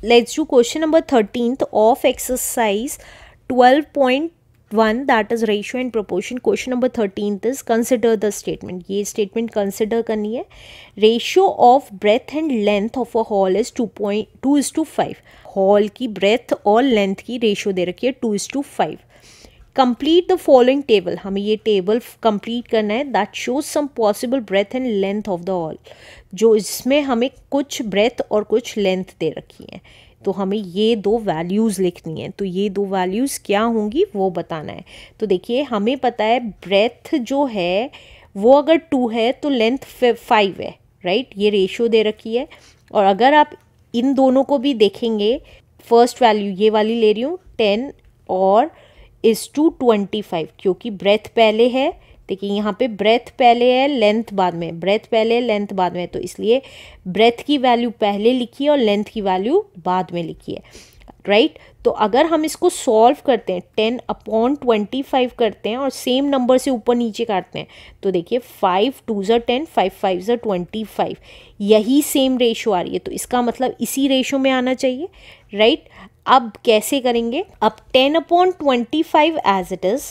Let's do question number 13th of exercise 12.1, that is ratio and proportion. Question number 13th is consider the statement. ये statement consider करनी है. Ratio of breadth and length of a hall is 2:5. Hall की breadth और length की ratio दे रखी है 2:5. Complete the following table. हमें ये टेबल कंप्लीट करना है. That shows some possible breadth and length of the hall. जो इसमें हमें कुछ ब्रेथ और कुछ लेंथ दे रखी है, तो हमें ये दो वैल्यूज़ लिखनी है. तो ये दो वैल्यूज़ क्या होंगी वो बताना है. तो देखिए हमें पता है ब्रेथ जो है वो अगर 2 है तो लेंथ 5 है, राइट. ये रेशियो दे रखी है. और अगर आप इन दोनों को भी देखेंगे, फर्स्ट वैल्यू ये वाली ले रही हूँ 10 और इज टू 25, क्योंकि ब्रेथ पहले है. देखिए यहाँ पे ब्रेथ पहले है, लेंथ बाद में, ब्रेथ पहले है, लेंथ बाद में, तो इसलिए ब्रेथ की वैल्यू पहले लिखी है और लेंथ की वैल्यू बाद में लिखी है, राइट. तो अगर हम इसको सॉल्व करते हैं 10/25 करते हैं और सेम नंबर से ऊपर नीचे काटते हैं, तो देखिए 5 2s 10, 5 5s 25, यही सेम रेशो आ रही है. तो इसका मतलब इसी रेशो में आना चाहिए, राइट. अब कैसे करेंगे? अब 10/25 as it is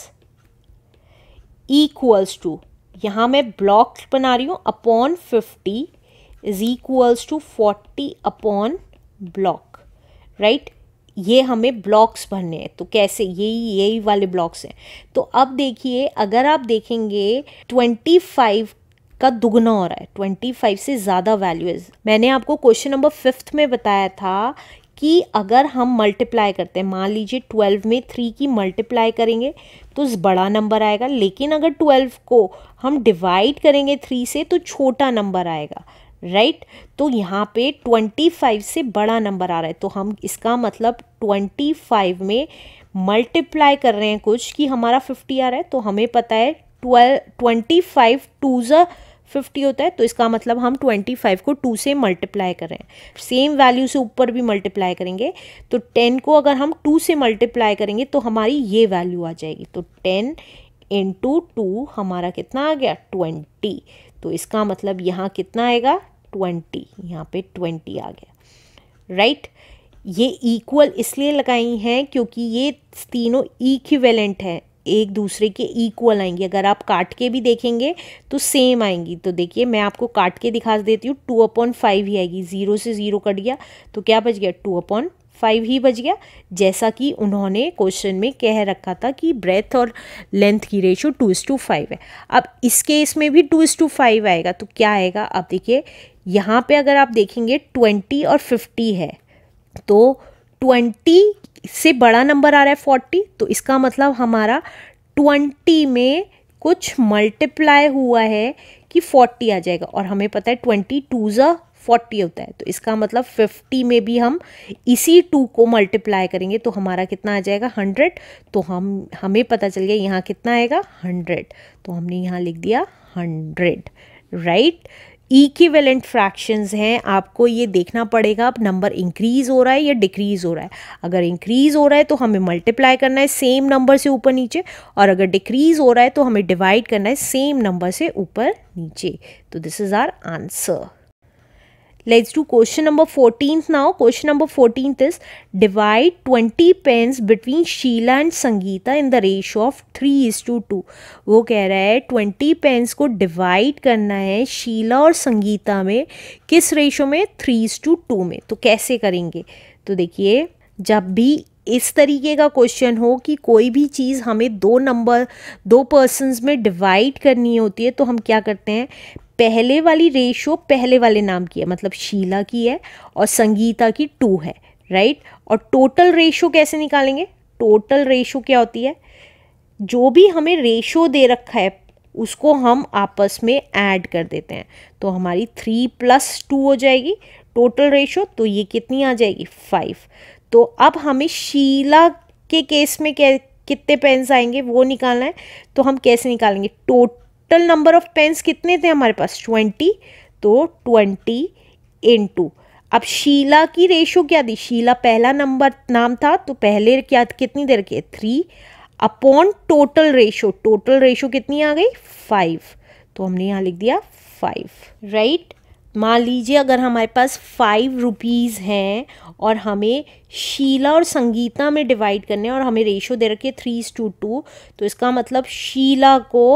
equals to, यहाँ मैं ब्लॉक बना रही हूँ, upon 50 is equals to 40 upon block, right. ये हमें ब्लॉक्स भरने हैं. तो कैसे? यही वाले ब्लॉक्स हैं. तो अब देखिए अगर आप देखेंगे 25 का दुगना हो रहा है, 25 से ज़्यादा वैल्यू है. मैंने आपको क्वेश्चन नंबर 5 में बताया था कि अगर हम मल्टीप्लाई करते हैं, मान लीजिए 12 में 3 की मल्टीप्लाई करेंगे तो बड़ा नंबर आएगा, लेकिन अगर 12 को हम डिवाइड करेंगे 3 से तो छोटा नंबर आएगा, राइट. तो यहाँ पे 25 से बड़ा नंबर आ रहा है, तो हम इसका मतलब 25 में मल्टीप्लाई कर रहे हैं कुछ कि हमारा 50 आ रहा है. तो हमें पता है 25 2s 50 होता है, तो इसका मतलब हम 25 को 2 से मल्टीप्लाई कर रहे हैं. सेम वैल्यू से ऊपर भी मल्टीप्लाई करेंगे, तो 10 को अगर हम 2 से मल्टीप्लाई करेंगे तो हमारी ये वैल्यू आ जाएगी. तो 10 × 2 हमारा कितना आ गया? 20. तो इसका मतलब यहाँ कितना आएगा? 20. यहाँ पे 20 आ गया, राइट. ये इक्वल इसलिए लगाई हैं क्योंकि ये तीनों इक्विवेलेंट हैं, एक दूसरे के इक्वल आएंगी. अगर आप काट के भी देखेंगे तो सेम आएंगी. तो देखिए मैं आपको काट के दिखा देती हूँ. 2/5 ही आएगी, 0 से 0 कट गया तो क्या बच गया? 2/5 ही बच गया, जैसा कि उन्होंने क्वेश्चन में कह रखा था कि ब्रेथ और लेंथ की रेशियो 2:5 है. अब इस केस में भी 2:5 आएगा, तो क्या आएगा? अब देखिए यहाँ पे अगर आप देखेंगे 20 और 50 है, तो 20 से बड़ा नंबर आ रहा है 40, तो इसका मतलब हमारा 20 में कुछ मल्टीप्लाई हुआ है कि 40 आ जाएगा. और हमें पता है 20 2s 40 होता है, तो इसका मतलब 50 में भी हम इसी 2 को मल्टीप्लाई करेंगे तो हमारा कितना आ जाएगा? 100. तो हमें पता चल गया यहाँ कितना आएगा? 100. तो हमने यहाँ लिख दिया 100, राइट. इक्विवेलेंट फ्रैक्शंस हैं, आपको ये देखना पड़ेगा अब नंबर इंक्रीज हो रहा है या डिक्रीज हो रहा है. अगर इंक्रीज हो रहा है तो हमें मल्टीप्लाई करना है सेम नंबर से ऊपर नीचे, और अगर डिक्रीज हो रहा है तो हमें डिवाइड करना है सेम नंबर से ऊपर नीचे. तो this is our answer. Let's do question number 14th now. Question number 14th is divide 20 pens between Sheila and Sangeeta in the ratio of 3:2. वो कह रहा है 20 पेन्स को डिवाइड करना है शीला और संगीता में, किस रेशो में? 3:2 में. तो कैसे करेंगे? तो देखिए जब भी इस तरीके का क्वेश्चन हो कि कोई भी चीज़ हमें दो पर्सन्स में डिवाइड करनी होती है, तो हम क्या करते हैं? पहले वाली रेशो पहले वाले नाम की है, मतलब शीला की है, और संगीता की 2 है, राइट. और टोटल रेशो कैसे निकालेंगे? टोटल रेशो क्या होती है? जो भी हमें रेशो दे रखा है उसको हम आपस में ऐड कर देते हैं, तो हमारी 3 + 2 हो जाएगी टोटल रेशो. तो ये कितनी आ जाएगी? 5. तो अब हमें शीला के केस में कितने पेन्स आएंगे वो निकालना है. तो हम कैसे निकालेंगे? टोटल नंबर ऑफ पेन्स कितने थे हमारे पास? 20. तो 20 × अब शीला की रेशो क्या थी? शीला पहला नाम था, तो पहले कितनी दे रखी है? 3 upon total ratio. Total ratio कितनी आ गई? 5. तो हमने यहाँ लिख दिया 5, राइट. मान लीजिए अगर हमारे पास 5 रुपीज़ हैं और हमें शीला और संगीता में डिवाइड करने और हमें रेशो दे रखे 3:2, तो इसका मतलब शीला को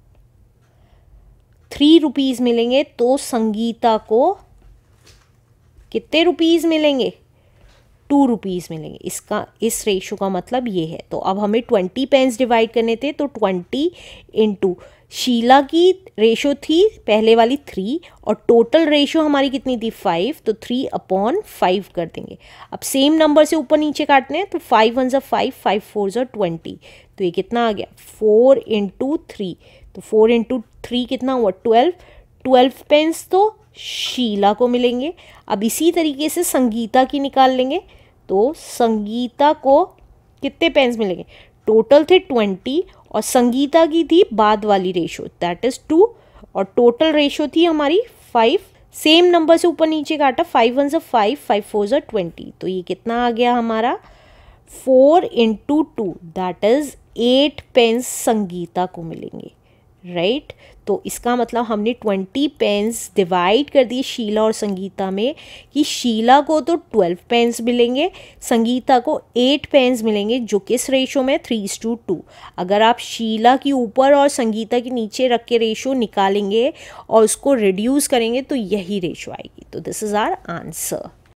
3 रुपीज़ मिलेंगे तो संगीता को कितने रुपीज़ मिलेंगे? 2 रुपीज़ मिलेंगे। इस रेशो का मतलब ये है। तो अब हमें 20 पेंस डिवाइड करने थे, तो 20 इंटू शीला की रेशो थी पहले वाली 3 और टोटल रेशो हमारी कितनी थी 5, तो 3/5 कर देंगे। अब सेम नंबर से ऊपर नीचे काटने हैं, तो 5 1 5, 5 4 20, तो ये कितना आ गया 4 इंटू 3, तो 4 इंटू 3 कितना हुआ 12 पेंस तो शीला को मिलेंगे। अब इसी तरीके से संगीता की निकाल लेंगे, तो संगीता को कितने पेंस मिलेंगे? टोटल थे 20 और संगीता की थी बाद वाली रेशो दैट इज़ 2 और टोटल रेशो थी हमारी 5। सेम नंबर से ऊपर नीचे काटा, 5 1 5, 5 4 20, तो ये कितना आ गया हमारा 4 into 2 that is 8 pence Sangeeta को मिलेंगे, राइट। तो इसका मतलब हमने 20 पेंस डिवाइड कर दिए शीला और संगीता में कि शीला को तो 12 पेंस मिलेंगे, संगीता को 8 पेंस मिलेंगे, जो किस रेशो में 3:2। अगर आप शीला की ऊपर और संगीता के नीचे रख के रेशो निकालेंगे और उसको रिड्यूस करेंगे तो यही रेशो आएगी। तो दिस इज़ आवर आंसर।